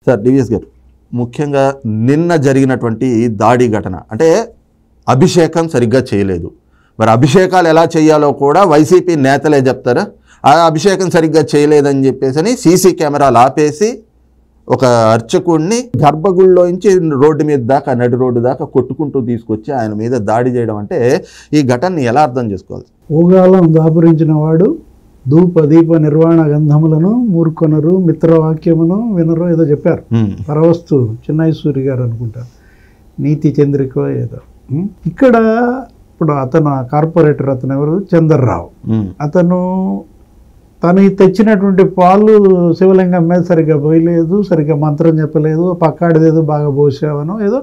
Sir DVS గారు, ముఖ్యంగా నిన్న జరిగినటువంటి దాడి ఘటన అంటే అభిషేకం సరిగ్గా చేయలేదు. మరి అభిషేకాలు ఎలా చేయాలో కూడా వైసీపీ నేతలే చెప్తారా? ఆ అభిషేకం సరిగ్గా చేయలేదని చెప్పేసి సీసీ కెమెరాలు ఆపేసి ఒక అర్చకుడిని గర్భగుడిలోంచి రోడ్డు మీద దాకా, నడి రోడ్డు దాకా కొట్టుకుంటూ తీసుకొచ్చి ఆయన మీద దాడి చేయడం అంటే ఈ ఘటనని ఎలా అర్థం చేసుకోవాలి? ఓగాలం దాపురించిన వాడు ధూప దీప నిర్వాణ గంధములను మూర్కొనరు, మిత్రవాక్యమును వినరు, ఏదో చెప్పారు. పరవస్తు చిన్నైసూరి గారు అనుకుంటారు, నీతి చంద్రికో ఏదో. ఇక్కడ ఇప్పుడు అతను కార్పొరేటర్, అతను ఎవరు, చంద్రరావు. అతను తను తెచ్చినటువంటి పాలు శివలింగం మీద సరిగ్గా పోయలేదు, సరిగ్గా మంత్రం చెప్పలేదు, పక్కాడిదేదో బాగా పోసావనో ఏదో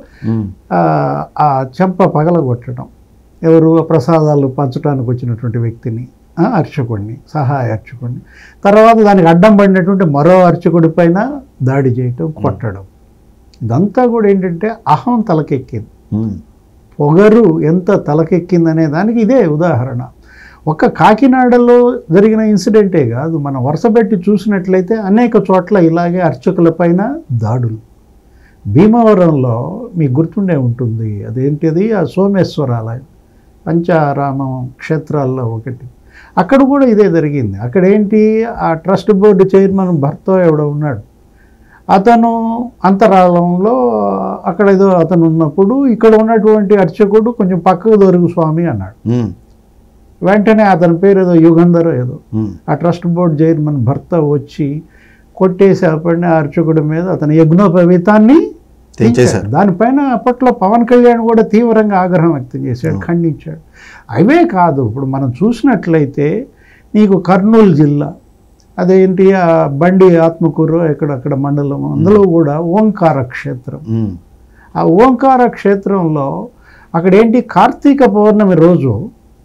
ఆ చెంప పగలగొట్టడం. ఎవరు, ప్రసాదాలు పంచడానికి వచ్చినటువంటి వ్యక్తిని, అర్చకుడిని, సహాయ అర్చకుడిని. తర్వాత దానికి అడ్డం పడినటువంటి మరో అర్చకుడి పైన దాడి చేయటం, కొట్టడం. ఇదంతా కూడా ఏంటంటే అహం తలకెక్కింది, పొగరు ఎంత తలకెక్కిందనే దానికి ఇదే ఉదాహరణ. ఒక్క కాకినాడలో జరిగిన ఇన్సిడెంటే కాదు, మనం వరుసపెట్టి చూసినట్లయితే అనేక చోట్ల ఇలాగే అర్చకుల పైన దాడులు. భీమవరంలో మీకు గుర్తుండే ఉంటుంది, అదేంటిది, ఆ సోమేశ్వరాలయం పంచారామం క్షేత్రాల్లో ఒకటి. అక్కడ కూడా ఇదే జరిగింది. అక్కడేంటి, ఆ ట్రస్ట్ బోర్డు చైర్మన్ భర్త ఎవడో ఉన్నాడు, అతను అంతరాళంలో అక్కడ ఏదో అతను ఉన్నప్పుడు ఇక్కడ ఉన్నటువంటి అర్చకుడు కొంచెం పక్కకు దొరుకు స్వామి అన్నాడు. వెంటనే అతని పేరు ఏదో యుగంధర్ ఏదో, ఆ ట్రస్ట్ బోర్డు చైర్మన్ భర్త వచ్చి కొట్టేసి అప్పటినే ఆ అర్చకుడి మీద అతని యజ్ఞోపవీతాన్ని తెంచేశారు. దానిపైన అప్పట్లో పవన్ కళ్యాణ్ కూడా తీవ్రంగా ఆగ్రహం వ్యక్తం చేశాడు, ఖండించాడు. అవే కాదు, ఇప్పుడు మనం చూసినట్లయితే నీకు కర్నూలు జిల్లా, అదేంటి ఆ బండి ఆత్మకూరు ఎక్కడక్కడ మండలం, అందులో కూడా ఓంకార క్షేత్రం. ఆ ఓంకార క్షేత్రంలో అక్కడేంటి, కార్తీక పౌర్ణమి రోజు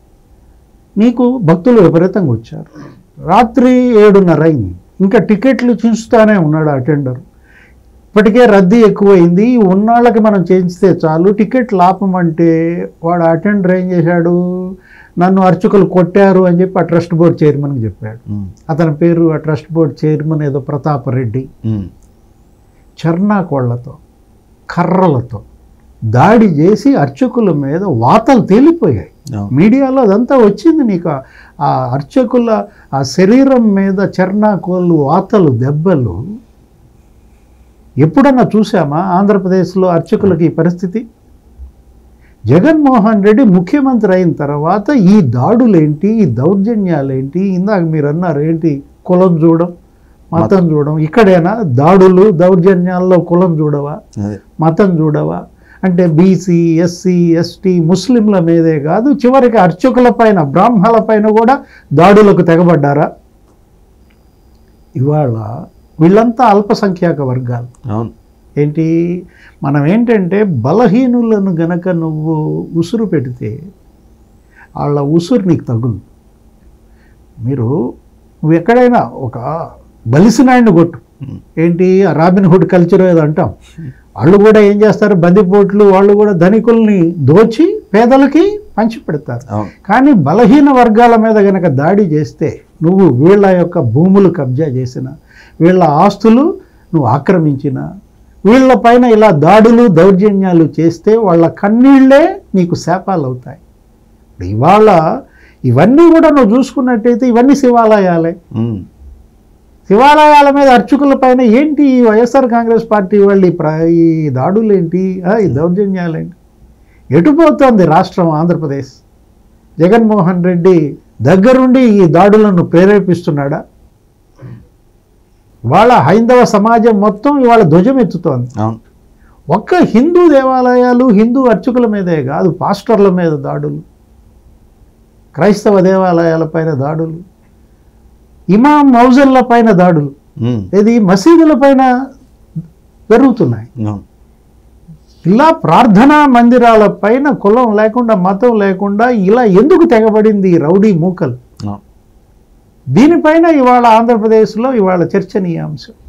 నీకు భక్తులు విపరీతంగా వచ్చారు. రాత్రి 7:30 అయింది, ఇంకా టికెట్లు చూస్తానే ఉన్నాడు అటెండర్. ఇప్పటికే రద్దీ ఎక్కువైంది, ఉన్నాళ్ళకి మనం చేయిస్తే చాలు, టికెట్లు ఆపమంటే వాడు అటెండర్ ఏం చేశాడు, నన్ను అర్చకులు కొట్టారు అని చెప్పి ఆ ట్రస్ట్ బోర్డు చైర్మన్కి చెప్పాడు. అతని పేరు, ఆ ట్రస్ట్ బోర్డు చైర్మన్ ఏదో ప్రతాపరెడ్డి. చర్నాకోళ్లతో, కర్రలతో దాడి చేసి అర్చకుల మీద వాతలు తేలిపోయాయి. మీడియాలో అదంతా వచ్చింది. నీకు ఆ అర్చకుల ఆ శరీరం మీద చర్నాకోళ్ళు, వాతలు, దెబ్బలు ఎప్పుడన్నా చూసామా ఆంధ్రప్రదేశ్లో అర్చకులకి ఈ పరిస్థితి? జగన్మోహన్ రెడ్డి ముఖ్యమంత్రి అయిన తర్వాత ఈ దాడులేంటి, ఈ దౌర్జన్యాలేంటి? ఇందాక మీరు అన్నారు ఏంటి, కులం చూడడం, మతం చూడడం. ఇక్కడైనా దాడులు దౌర్జన్యాల్లో కులం చూడవా, మతం చూడవా? అంటే బీసీ, ఎస్సీ, ఎస్టీ, ముస్లింల మీదే కాదు, చివరికి అర్చకుల పైన, బ్రాహ్మణుల పైన కూడా దాడులకు తెగబడ్డారా? ఇవాళ వీళ్ళంతా అల్పసంఖ్యాక వర్గాలు. ఏంటి, మనం ఏంటంటే బలహీనులను గనక నువ్వు ఉసురు పెడితే వాళ్ళ ఉసురు నీకు తగులు. నువ్వు ఎక్కడైనా ఒక బలిసినాడిని కొట్టు, ఏంటి రాబిన్హుడ్ కల్చర్ ఏదో అంటాం, వాళ్ళు కూడా ఏం చేస్తారు, బందిపోట్లు వాళ్ళు కూడా ధనికుల్ని దోచి పేదలకి పంచి పెడతారు. కానీ బలహీన వర్గాల మీద గనక దాడి చేస్తే, నువ్వు వీళ్ళ యొక్క భూములు కబ్జా చేసిన, వీళ్ళ ఆస్తులు నువ్వు ఆక్రమించిన, వీళ్ళ పైన ఇలా దాడులు దౌర్జన్యాలు చేస్తే వాళ్ళ కన్నీళ్లే నీకు శాపాలు అవుతాయి. ఇవాళ ఇవన్నీ కూడా నువ్వు చూసుకున్నట్టయితే ఇవన్నీ శివాలయాలే. శివాలయాల మీద అర్చకుల పైన ఏంటి వైఎస్ఆర్ కాంగ్రెస్ పార్టీ వాళ్ళు ఈ దాడులేంటి, ఈ దౌర్జన్యాలేంటి? ఎటుపోతుంది రాష్ట్రం ఆంధ్రప్రదేశ్? జగన్మోహన్ రెడ్డి దగ్గరుండి ఈ దాడులను ప్రేరేపిస్తున్నాడా? వాళ్ళ హైందవ సమాజం మొత్తం ఇవాళ ధ్వజం ఎత్తుతోంది. ఒక్క హిందూ దేవాలయాలు, హిందూ అర్చకుల మీదే కాదు, పాస్టర్ల మీద దాడులు, క్రైస్తవ దేవాలయాల పైన దాడులు, ఇమాం మౌజన్ల పైన దాడులు, ఇది మసీదుల పైన జరుగుతున్నాయి. ఇలా ప్రార్థనా మందిరాల పైన కులం లేకుండా, మతం లేకుండా ఇలా ఎందుకు తెగబడింది ఈ రౌడీ మూకలు? దీనిపైన ఇవాళ ఆంధ్రప్రదేశ్లో ఇవాళ చర్చనీయాంశం.